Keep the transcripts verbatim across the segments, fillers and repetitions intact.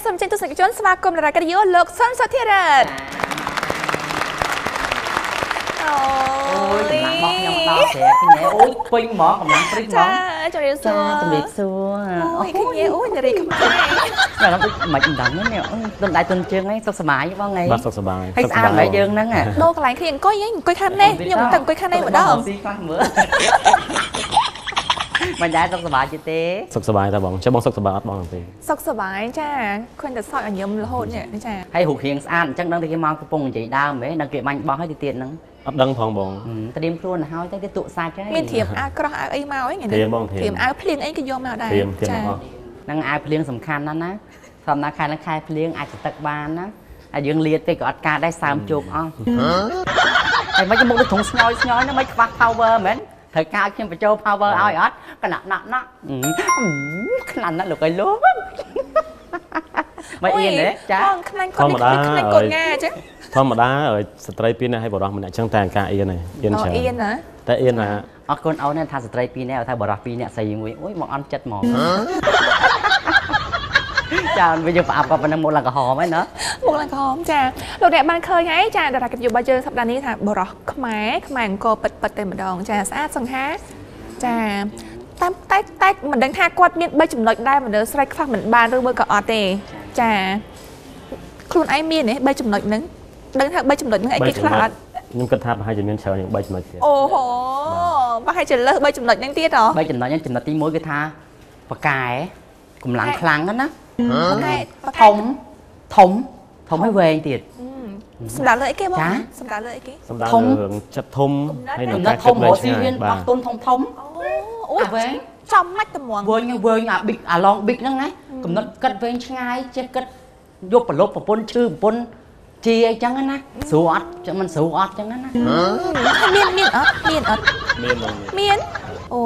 សូមចេញទស្សនិកជនស្វាគមន៍រ៉ាកាឌីយ៉ូលោកសុនសុធារិទ្ធអូយកំពុងបោះខ្ញុំដល់ស្រែគ្នាអូយពេញហ្មងកំឡុងព្រឹកហ្មងចាជំរាបសួរជំរាបសួរអូយគ្នាអូយនារីខ្មែរខ្ញុំមិនមិនដឹងនេះទុនដៃទុនជើងហ្នឹងសុខសប្បាយបងថ្ងៃបាទសុខសប្បាយហើយស្អាតហើយយើងហ្នឹងដូរកន្លែងគ្នាអង្គុយអង្គុយខាងនេះខ្ញុំមិនទៅអង្គុយខាងនេះម្ដងស៊ីខ្លះមើលមិនដែរសុខសប្បាយទេសុខសប្បាយតែបងចាំបងសុខសប្បាយអត់បងទេសុខសប្បាយចាឃើញតែសក់ឲ្យញឹមរហូតនេះចាហើយរូបរាងស្អាតអញ្ចឹងដឹងតែគេមកកំពុងនិយាយដើមហ៎ដល់គេបាញ់បោះឲ្យទៅទៀតហ្នឹងអត់ដឹងផងបងត្រៀមខ្លួនទៅហើយតែគេទុកសាច់ហើយមានធៀបអាវក្រោះអាវអីមកអីថ្ងៃនេះធៀបអាវភ្លៀងអីគេយកមកដែរចាហ្នឹងអាវភ្លៀងសំខាន់ណាស់ណាសម្រាប់ខែនឹងខែភ្លៀងអាចទៅទឹកបានណាហើយយើងលាតពេកក៏អត់ការដែរសើមជោគអស់ហើយមិនមកដូចធុងស្ញយស្ញយហ្នឹងមិនខ្វះ power មែនត្រូវការខ្ញុំបញ្ចូល power ឲ្យអត់កណាក់ណាក់ណាក់ខ្លាំងណាស់លោកអីលោកមិនអៀនទេចាខ្លាញ់គាត់ខ្លាញ់គាត់ងាអញ្ចឹងធម្មតាស្ត្រីពីរនាក់ឲ្យបរិះម្នាក់អញ្ចឹងតែការអៀនហើយអៀនច្រើនអៀនណាតែអៀនណាអរគុណអូនថាស្ត្រីពីរនាក់ថាបរិះពីរនាក់ស្រីមួយអូយមកអន់ចិត្តហ្មងចាវិញយើងប្រអប់គាត់ប៉ុណ្ណឹងមកឡើងក្រហមហើយណាមកឡើងក្រហមចាលោកអ្នកបានឃើញហើយចាតារាកិត្តិយសរបស់យើងសប្តាហ៍នេះថាបរិះខ្មែរខ្មែរអង្គរពិតពិតតែម្ដងចាស្អាតសង្ហាចាតាមតែតែមិនដឹងថាគាត់មានបីចំណុចដែរមនុស្សស្រីខ្វះមិនបានឬមួយក៏អត់ទេចាខ្លួនឯងមានទេបីចំណុចហ្នឹងដឹងថាបីចំណុចហ្នឹងឯងគេខ្លះអត់ខ្ញុំគិតថាប្រហែលជាមានច្រើនជាងបីចំណុចទៀតអូហូប្រហែលជាលើសបីចំណុចហ្នឹងទៀតហ៎បីចំណុចហ្នឹងចំណុចទីមួយគឺថាបកែកម្លាំងខ្លាំងណាធំធំធំឲ្យវែងទៀតសម្រាប់លើអីគេបងសម្រាប់លើអីគេសម្រាប់រឿងចិត្តធំហើយនឹងការគិតវែងឆ្ងាយបាទទុនធំធំអូវែងចំម៉ាច់ត្មងវែងវែងអាប៊ីកអាឡងប៊ីកហ្នឹងណាកំណត់គិតវែងឆ្ងាយចេះគិតយកប្រឡប់ប្រពន្ធឈឺប្រពន្ធជាអីចឹងណាស្រួលអត់ចឹងមិនស្រួលអត់ចឹងណាមានមានអត់មានអត់មានមានអូ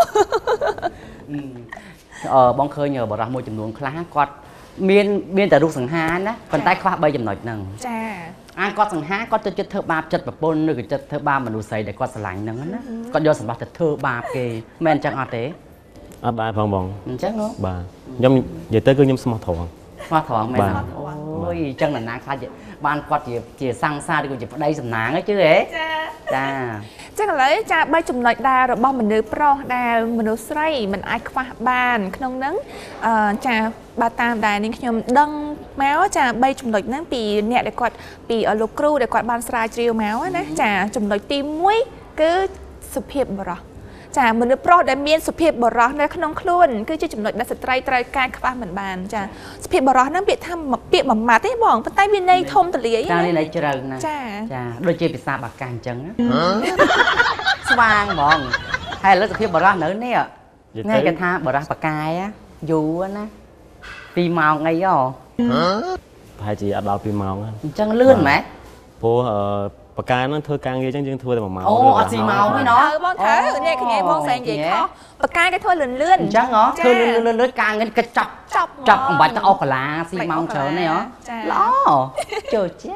អឺបងឃើញបរិះមួយចំនួនខ្លះគាត់មានមានតែរូបសង្ហាណាប៉ុន្តែខ្វះបីចំណុចហ្នឹងចាអាគាត់សង្ហាគាត់ទៅចិត្តធ្វើបាបចិត្តប្រពន្ធឬក៏ចិត្តធ្វើបាបមនុស្សស្រីដែលគាត់ស្រឡាញ់ហ្នឹងណាគាត់យកសម្បត្តិទៅធ្វើបាបគេមែនអញ្ចឹងអត់ទេអត់ដែរផងបងអញ្ចឹងហ៎បាទខ្ញុំនិយាយទៅគឺខ្ញុំស្មោះត្រង់ស្មោះត្រង់មែនអូយអញ្ចឹងណាខ្លះបានគាត់ជាជាសង្សារឬក៏ជាប្តីសំណាងហ្នឹងជឿហ៎ចាចាចឹងឥឡូវចាបីចំណុចដែររបស់មនុស្សប្រុសដែលមនុស្សស្រីមិនអាចខ្វះបានក្នុងហ្នឹងអឺចាបើតាមដែលនាងខ្ញុំដឹងមកចាបីចំណុចហ្នឹងពីអ្នកដែលគាត់ពីលោកគ្រូដែលគាត់បានស្រាវជ្រាវមកណាចាចំណុចទីមួយគឺសុភាពបុរសចាមនុស្សប្រុសដែលមានសុភាពបុរសនៅក្នុងខ្លួនគឺជាចំណុចដែលស្ត្រីត្រូវការខ្វះមិនបានចាសុភាពបុរសហ្នឹងពាក្យថាពាក្យមួយម៉ាត់ទេបងប៉ុន្តែវាន័យធំទលាយចាន័យជ្រៅណាស់ចាចាដូចជាភាសាបាកាអញ្ចឹងស្វាងហ្មងហើយឥឡូវសុភាពបុរសនៅនេះថ្ងៃគេថាបុរសបកាយយូរណាពីរម៉ោងអីហ៎ប្រហែលជាអត់ដល់ពីរម៉ោងអញ្ចឹងលឿនម៉េចព្រោះបកាហ្នឹងធ្វើការងារអញ្ចឹងយើងធ្វើតែមួយម៉ោងអូអត់ពីរម៉ោងទេណ៎បងត្រូវនេះគ្នាបងសែងនិយាយខុសបកាគេធ្វើលឿនលឿនអញ្ចឹងហ៎ធ្វើលឿនលឿនលឿនការងារគេចាប់ចាប់អំបាច់ទៅអស់កន្លាស៊ីម៉ោងច្រើនទេហ៎ល្អចូលជា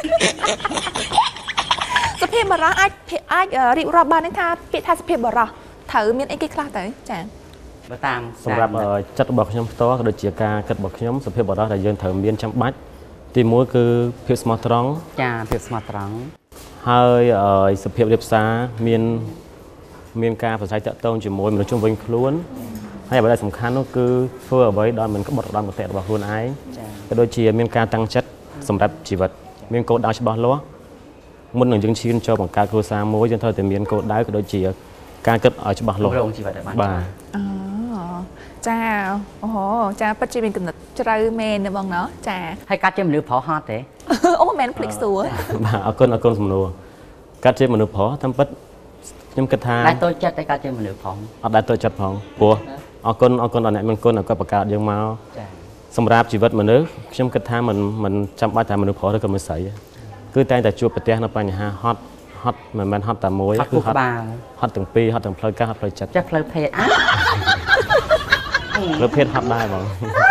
សុភាពបរោះអាចអាចរៀបរាប់បានថាពាក្យថាសុភាពបរោះត្រូវមានអីគេខ្លះទៅចាបើតាមសម្រាប់ចិត្តរបស់ខ្ញុំផ្ទាល់ក៏ដូចជាការគិតរបស់ខ្ញុំសុភាពបរោះដែលយើងត្រូវមានចាំបាច់ទីមួយគឺភាពស្មោះត្រង់ចាភាពស្មោះត្រង់ហើយសុភាពរៀបសារមានមានការប្រស័យតាក់ទងជាមួយមនុស្សជុំវិញខ្លួនហើយអ្វីដែលសំខាន់នោះគឺធ្វើអ្វីដោយមិនក្បត់រំដំគតិរបស់ខ្លួនឯងក៏ដូចជាមានការតាំងចិត្តសម្រាប់ជីវិតមានគោលដៅច្បាស់លាស់មុននឹងយើងឈានចូលបង្កើតគ្រួសារមួយយើងត្រូវតែមានគោលដៅក៏ដូចជាការគិតឲ្យច្បាស់លាស់ក្នុងជីវិតឲ្យបានបាទអូចាអូចាពិតជាមានកំណត់ជ្រៅមែនណាបងណោះចាហើយកាត់ជាមនុស្សប្រុសហត់ទេអូមែនភ្លេចសួរបាទអរគុណអរគុណសំណួរកាត់ជាមនុស្សប្រុសតាមពិតខ្ញុំគិតថាតែតូចចិត្តតែកាត់ជាមនុស្សប្រុសអត់ដែរតូចចិត្តផងព្រោះអរគុណអរគុណដល់អ្នកមានគុណគាត់បង្កើតយើងមកចាសម្រាប់ជីវិតមនុស្សខ្ញុំគិតថាមិនមិនចាំបាច់តែមនុស្សប្រុសឬក៏មនុស្សស្រីគឺតែងតែជួបប្រទះនៅបញ្ហាហត់ហត់មិនមែនហត់តែមួយគឺហត់ហត់ទាំងពីរហត់ទាំងផ្លូវកាយហត់ផ្លូវចិត្តចាផ្លូវភេទអ่ะផ្លូវភេទហត់ដែរបង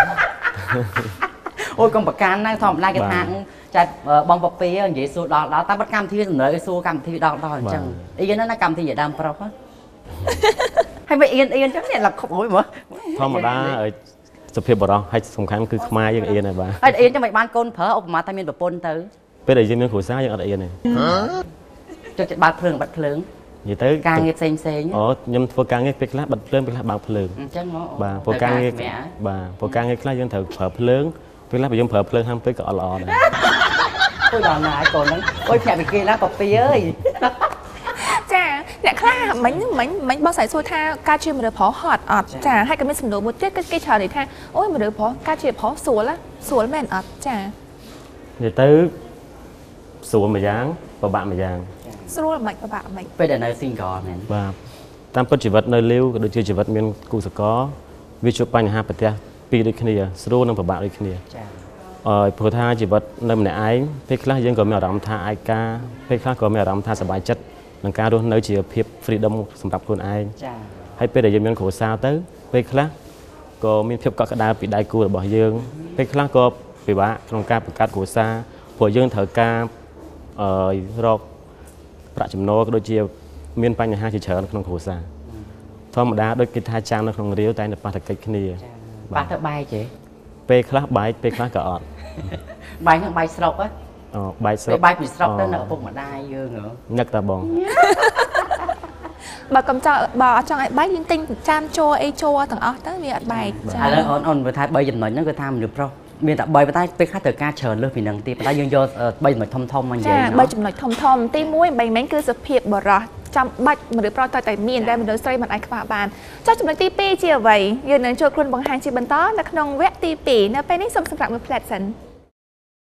អូយកុំប្រកាន់ណាធម្មតាគេថាចាបងពពីនិយាយសួរដល់ដល់តាមបတ်កម្មវិធីសម្រាប់ឲ្យសួរកម្មវិធីដល់ដល់អញ្ចឹងអីហ្នឹងណាកម្មវិធីជាដើមប្រុសហើយមិនអៀនអៀនអញ្ចឹងនេះឡើងខុបរួយមើលធម្មតាសុភាពបរោះហើយសំខាន់គឺខ្មែរយើងអៀនហើយបាទហើយអៀនចាំមិនបានកូនប្រើឧបមាថាមានប្រពន្ធទៅពេលដែលយើងមានគ្រួសារយើងអត់អៀនទេចុចចិត្តបើកភ្លើងបាត់ភ្លើងនិយាយទៅការងារផ្សេងផ្សេងអូខ្ញុំធ្វើការងារពេលខ្លះបាត់ភ្លើងពេលខ្លះបើកភ្លើងអញ្ចឹងមកបាទព្រោះការងារបាទព្រោះការងារខ្លះយើងត្រូវប្រើភ្លើងពេលខ្លះបើយើងប្រើភ្លើងហាំពេកក៏អត់ល្អដែរអូយដល់ណាកូនហ្នឹងអូយប្រាប់ពីគេណាប៉ពីអើយចាអ្នកខ្លះមិញមិញមិញបងស្រីសួរថាការជាមនុស្សប្រុសហត់អត់ចាហើយក៏មានសំណួរមួយទៀតគឺគេច្រើននិយាយថាអូយមនុស្សប្រុសការជាប្រុសស្រួលស្រួលមែនអត់ចានិយាយទៅស្រួលមួយយ៉ាងពិបាកម្យ៉ាងស្រួលមិនពិបាកមិនពេលដែលនៅ single មែនបាទតាមពិតជីវិតនៅលាវក៏ដូចជាជីវិតមានគូសកលវាជួបបញ្ហាប្រទះពីរដូចគ្នាស្រួលនិងពិបាកដូចគ្នាចាអឺព្រោះថាជីវិតនៅម្នាក់ឯងពេលខ្លះយើងក៏មានអារម្មណ៍ថាឯកាពេលខ្លះក៏មានអារម្មណ៍ថាសប្បាយចិត្តនឹងការរស់នៅជាភាព freedom សម្រាប់ខ្លួនឯងចាហើយពេលដែលយើងមានគ្រួសារទៅពេលខ្លះក៏មានភាពកក់ក្ដៅពីដៃគូរបស់យើងពេលខ្លះក៏ពិបាកក្នុងការបង្កើតគ្រួសារព្រោះយើងត្រូវការអឺរកប្រាក់ចំណូលក៏ដូចជាមានបញ្ហាជាច្រើនក្នុងគ្រួសារធម្មតាដូចគេថាចាំនៅក្នុងរាវតែនៅប៉ះតកិច្ចគ្នាប៉ះទៅបែកទេពេលខ្លះបែកពេលខ្លះក៏អត់បែកហ្នឹងបែកស្រុកហ៎អូបែកស្រុកបែកពីស្រុកទៅនៅឪពុកម្ដាយយើងហ៎ញឹកតាបងបើកំចង់បើអត់ចង់ឲ្យបែកយើងទិញចានជ័រអីជ័រទាំងអស់ទៅវាអត់បែកចាឥឡូវអូនអូនបើថាបីចំណុចហ្នឹងគឺថាមនុស្សប្រុសមានតែបីប៉ុន្តែពេលខ្លះត្រូវការច្រើនលើសពីនឹងទៀតប៉ុន្តែយើងយកបីចំណុចធំធំមកនិយាយចាបីចំណុចធំធំទីមួយបីមែនគឺសភាពបរោះចាំបាច់មនុស្សប្រុសតែតែមានតែមនុស្សស្រីមិនអាចខ្វះបានចុះចំណុចទីពីរជាអ្វីយើងនឹងចូលខ្លួនបង្ហាញជាបន្តនៅក្នុងវគ្គទីពីរនៅពេលនេះសូមសម្រាប់មួយផ្លែតសិន